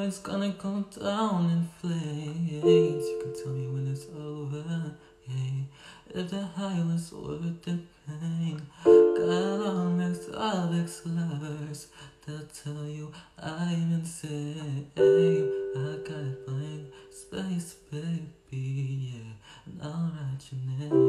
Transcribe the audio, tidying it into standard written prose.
it's gonna go down in flames. You can tell me when it's over, yeah. If the high was worth the pain. Got all ex-lovers, they'll tell you I'm insane. I got blank space, baby, yeah. And I'll write your name.